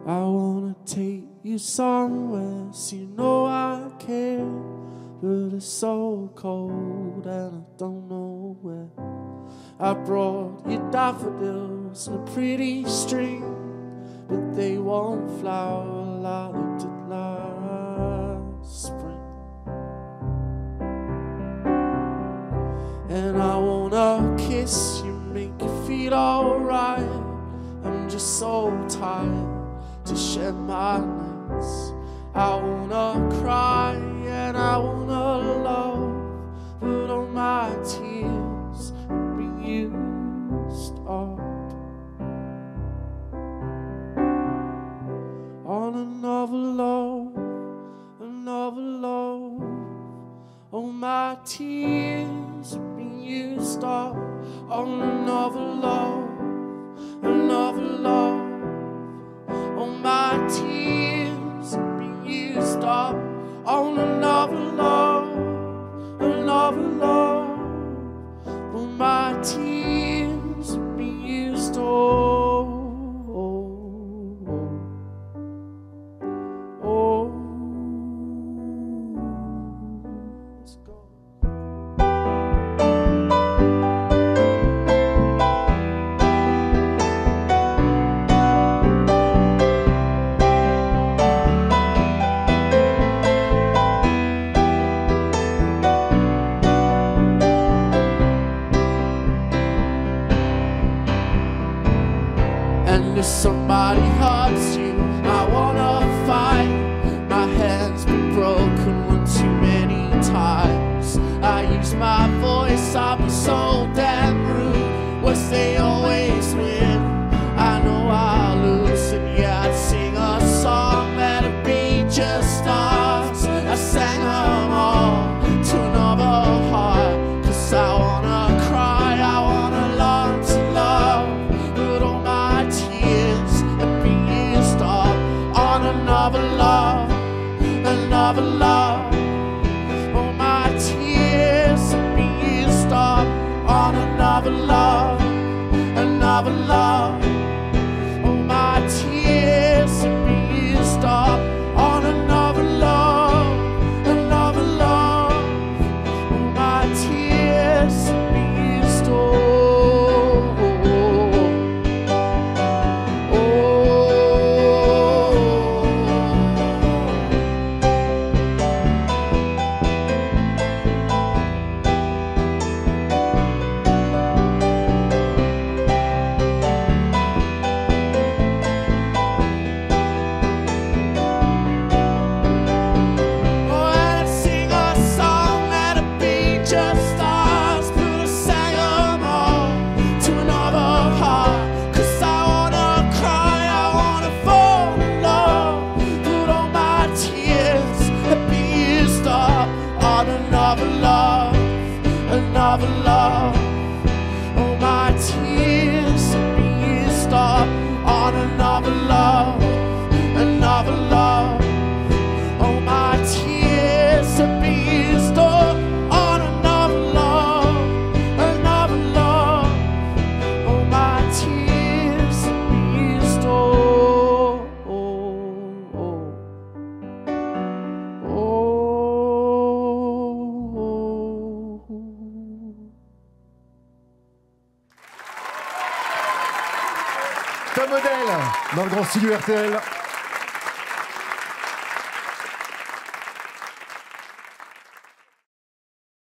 I wanna take you somewhere, so you know I care. But it's so cold and I don't know where. I brought you daffodils and a pretty string, but they won't flower like they did last spring. And I wanna kiss you, make you feel alright. I'm just so tired to shed my nights. I wanna cry and I wanna love, but all my tears have been used up on another love, another love. All my tears have been used up on another love, another love. All my tears have been used up on another love, another love. All my tears have been used up. Let's go. And if somebody hurts you, I wanna fight. My hand's been broken one too many times. I use my voice, I'll be so damn rude. Worse, they always win. I know I'll lose, and yeah, I'd sing a song, let it be just us. I sang them all to another heart, 'cause I wanna cry, I wanna learn to love, but all my tears have been used up on another love, another love. All my tears have been used up on another love, another love. All my tears have been used up on another love, another love. All my tears have been used up. Another love, another love. All my tears have been used up on another love, another love. All my tears have been used up on another love, another love. All my tears have been used up. Ta modèle dans le grand studio RTL.